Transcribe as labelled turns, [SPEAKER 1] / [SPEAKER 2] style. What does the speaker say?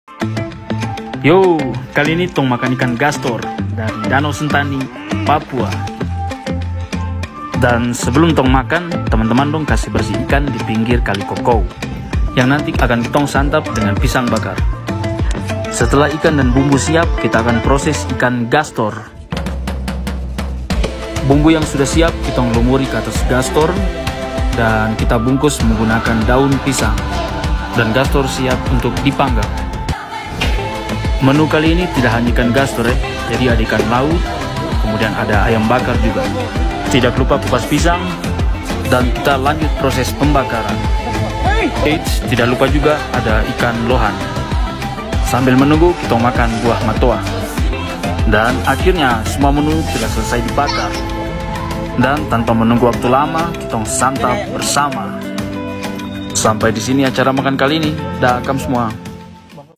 [SPEAKER 1] Yo, kali ini tong makan ikan gastor dari Danau Sentani, Papua. Dan sebelum tong makan, teman-teman dong kasih bersih ikan di pinggir kali Kokou, yang nanti akan tong santap dengan pisang bakar. Setelah ikan dan bumbu siap, kita akan proses ikan gastor. Bumbu yang sudah siap kita lumuri ke atas gastor dan kita bungkus menggunakan daun pisang. Dan gastor siap untuk dipanggang. Menu kali ini tidak hanya ikan gastor jadi ada ikan laut, kemudian ada ayam bakar juga. Tidak lupa kupas pisang, dan kita lanjut proses pembakaran. Eits, tidak lupa juga ada ikan lohan. Sambil menunggu kita makan buah matoa. Dan akhirnya semua menu sudah selesai dibakar. Dan tanpa menunggu waktu lama, kita santap bersama. Sampai di sini acara makan kali ini. Dah, kam semua.